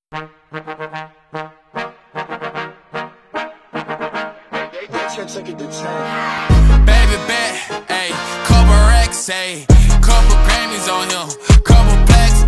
Baby bet, ayy, couple racks, ayy, couple Grammys on him, couple plaques